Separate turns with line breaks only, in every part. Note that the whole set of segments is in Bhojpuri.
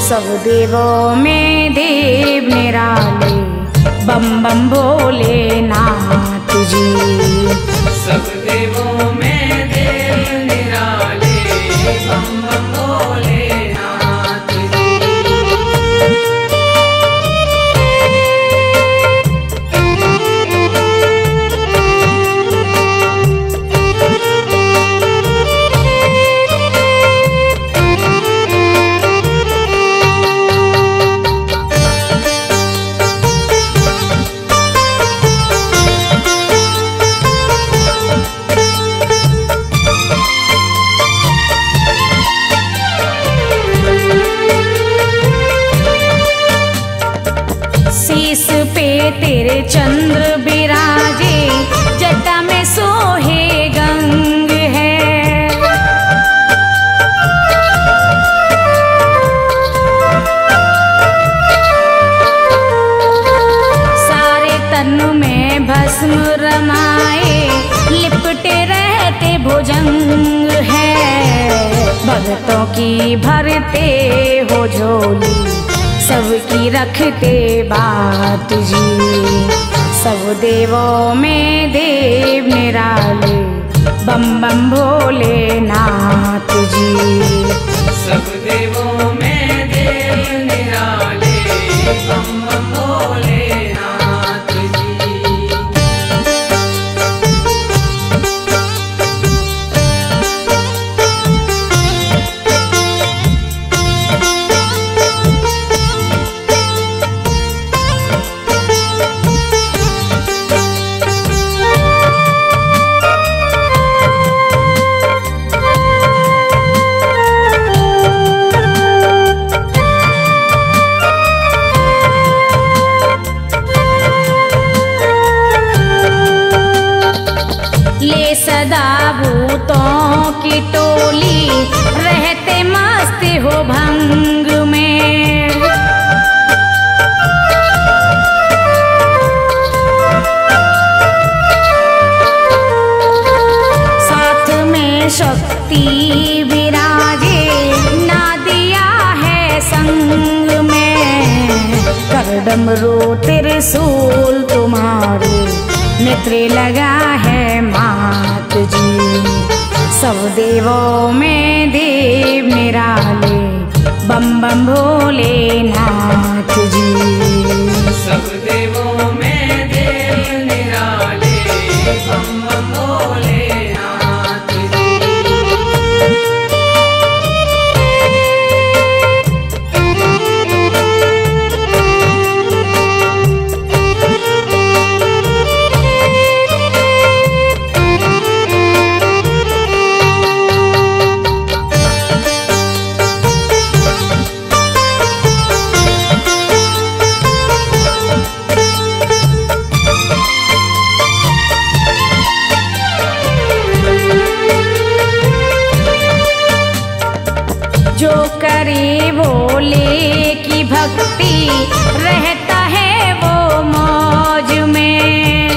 सब देवों में देव निराले, बम बम भोलेनाथ जी।
सब देवों में देव निराले, बम बम भोलेनाथ जी।
शीस पे तेरे चंद्र बिराजे, जटा में सोहे गंग है। सारे तन में भस्म रमाए, लिपटे रहते भुजंग है। भक्तों की भरते हो झोली, सबकी रखते बात जी। सब देवों में देव निराले, बम बम भोलेनाथ जी।
सब देवों में देव निराले, बम बम भोलेनाथ जी।
ले सदा भूतों की टोली, रहते मस्त हो भंग में। साथ में शक्ति विराजे, ना दिया है संग में। कर डमरू त्रिशूल तुम्हारे, नेत्र लगा है मात जी। सब देवों में देव निराले, बम बम भोलेनाथ जी।
सब देवों में देव निराले, बम बम भोलेनाथ जी।
जो करे भोले की भक्ति, रहता है वो मौज में।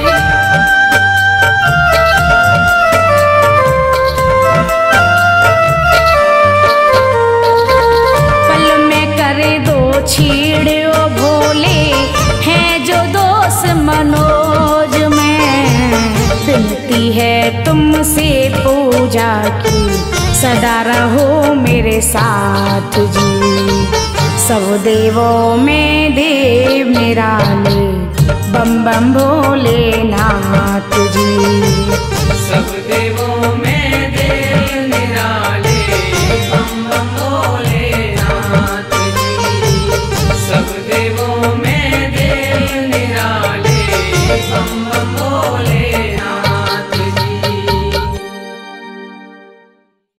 पल में करे दो छीड़ ओ भोले, हैं जो दोष मनोज में। विनती है तुमसे पूजा की, सदा रहो मेरे साथ जी। सब देवों में देव निराले, बम बम भोलेनाथ जी।
सब देवों में देव निराले, बम बम भोलेनाथ जी। सब देवों में